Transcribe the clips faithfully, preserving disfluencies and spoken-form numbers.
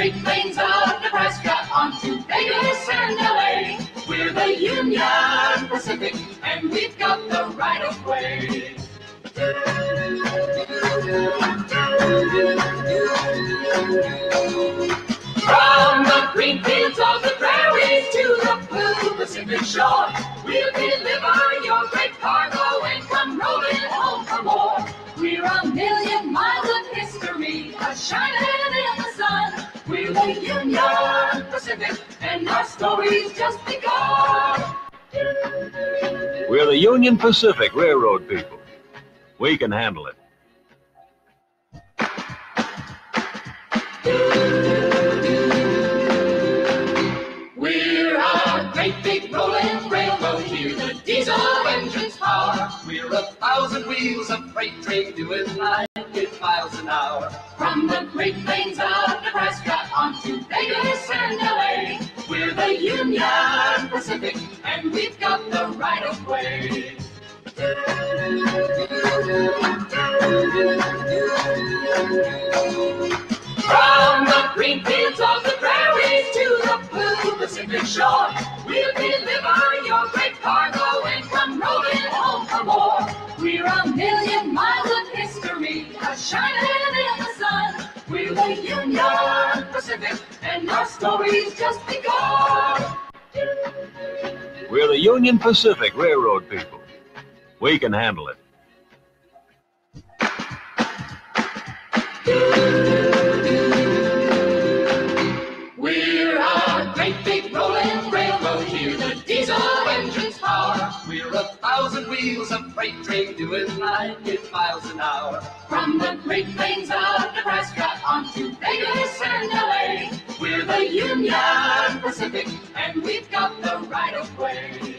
Great Plains of Nebraska on to Vegas and L A. We're the Union Pacific, and we've got the right of way. From the green fields of the prairies to the blue Pacific shore, we'll deliver your great cargo and come rolling home for more. We're a million miles of history, a shining in the sun. We're the Union Pacific, and our story's just begun. We're the Union Pacific Railroad people. We can handle it. We're a great big rolling railroad, hear the diesel engine's power. We're a thousand wheels of freight train doing ninety miles an hour. From the Great Plains of Nebraska on to Vegas and L A. We're the Union Pacific, and we've got the right of way. From the green fields of the prairies to the blue Pacific shore, we'll deliver your great cargo and come rolling home for more. We're a million miles of history, a shining in the sun. We're the Union Pacific, and our story's just begun. We're the Union Pacific Railroad people. We can handle it. We're a great big rolling railroad, hear the diesel engine's power. We're a thousand wheels of freight train doing ninety miles an hour. From the Great Plains of Nebraska on to Vegas and L A. We're the Union Pacific, and we've got the right of way.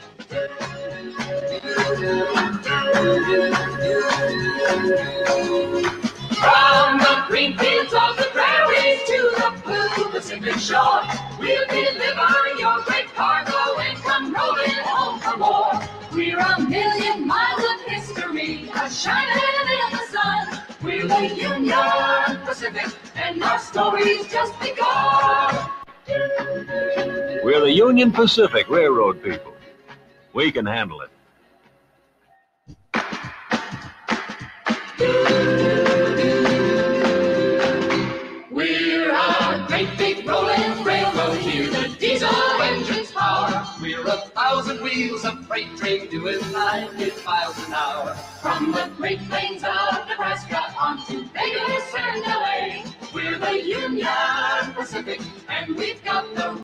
From the green fields of the prairies to the blue Pacific shore, we'll deliver your great cargo and come rolling home for more. We're a million miles of history, a shining in the sun. We're the Union Pacific, and our story's just begun. We're the Union Pacific Railroad people. We can handle it. We're a great big rolling railroad, hear the diesel engine's power. We're a thousand wheels of freight train doing ninety miles an hour. From the Great Plains of Nebraska on to Vegas and L A. We're the Union Pacific, and we've got the